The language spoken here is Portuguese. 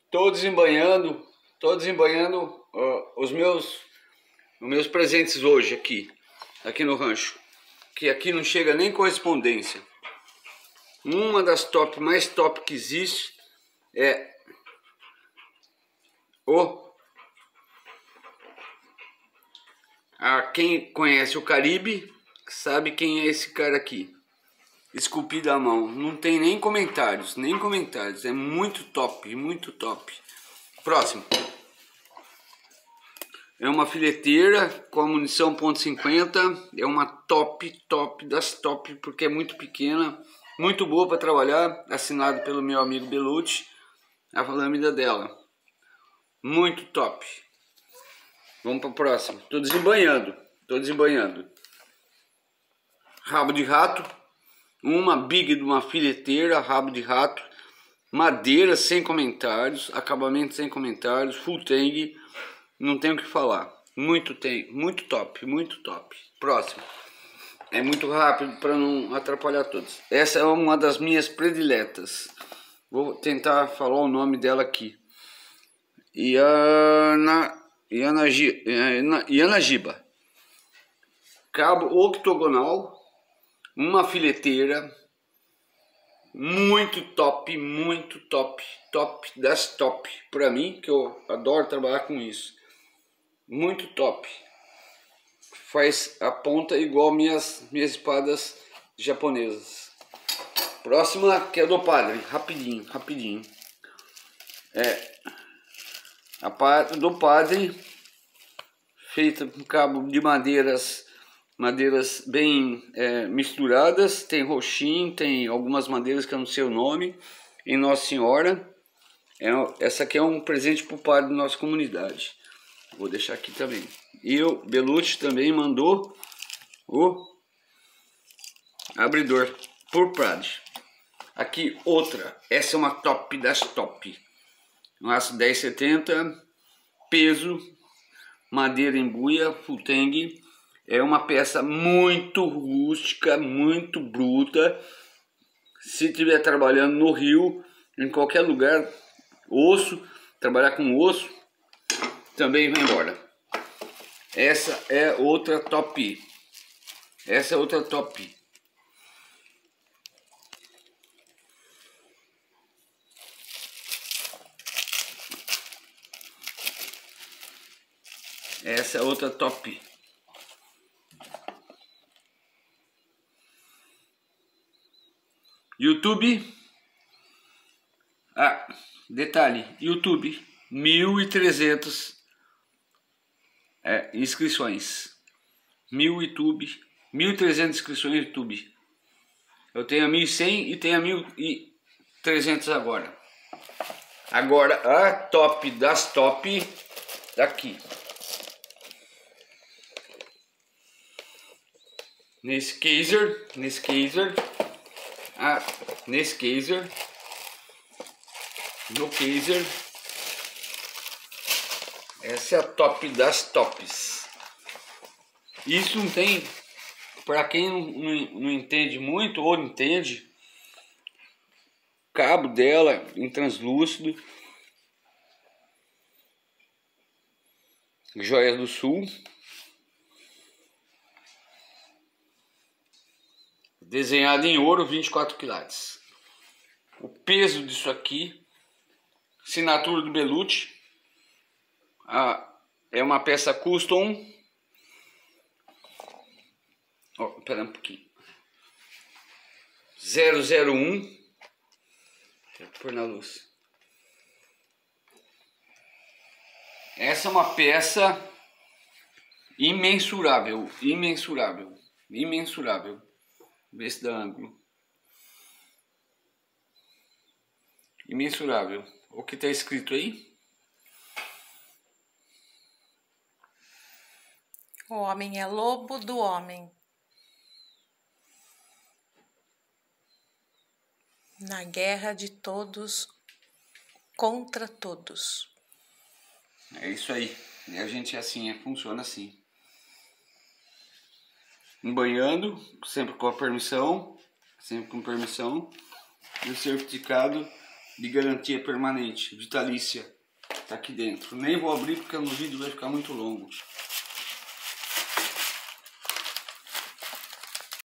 Tô desembanhando os meus presentes hoje aqui no rancho, que aqui não chega nem correspondência. Uma das mais top que existe é quem conhece o Caribe sabe quem é esse cara aqui, esculpido à mão. Não tem nem comentários, é muito top, muito top. Próximo é uma fileteira com a munição .50, é uma top das top, porque é muito pequena, muito boa para trabalhar, assinado pelo meu amigo Belucci, a lâmina dela, muito top. Vamos para o próximo. Tô desembanhando. Rabo de rato, uma big de uma fileteira, rabo de rato, madeira sem comentários, acabamento sem comentários, full tang, não tenho o que falar. Muito top, muito top. Próximo. É muito rápido para não atrapalhar todos. Essa é uma das minhas prediletas. Vou tentar falar o nome dela aqui. Yanagiba. Cabo octogonal, uma fileteira, muito top das top. Para mim, que eu adoro trabalhar com isso. Muito top. Faz a ponta igual minhas espadas japonesas. Próxima, que é do padre, rapidinho. A do padre, feita com cabo de madeiras bem misturadas. Tem roxinho, tem algumas madeiras que eu não sei o nome, em Nossa Senhora. Essa aqui é um presente para o padre da nossa comunidade. Vou deixar aqui também. E o Belucci também mandou o abridor por padre. Aqui outra, essa é uma top das top. Um aço 1070, peso, madeira em buia, full tang. É uma peça muito rústica, muito bruta. Se estiver trabalhando no Rio, em qualquer lugar, trabalhar com osso, também vai embora. Essa é outra top. Essa é outra top. Essa é outra top. YouTube. Detalhe, YouTube, 1.300 inscrições. 1.300 inscrições no YouTube. Eu tenho a 1.100 e tenho a 1.300 agora. Agora a top das top daqui. Nesse caser, no caser, essa é a top das tops. Isso não tem, para quem não entende muito ou entende, cabo dela em translúcido, Joias do Sul, desenhado em ouro, 24 quilates. O peso disso aqui, assinatura do Belucci, é uma peça custom. Espera um pouquinho. 001. Vou pôr na luz. Essa é uma peça imensurável. Vê se dá ângulo. Imensurável. O que está escrito aí? O homem é lobo do homem. Na guerra de todos contra todos. É isso aí. E a gente é assim, funciona assim. Embanhando, sempre com permissão. E o certificado de garantia permanente, vitalícia. Tá aqui dentro. Nem vou abrir porque no vídeo vai ficar muito longo.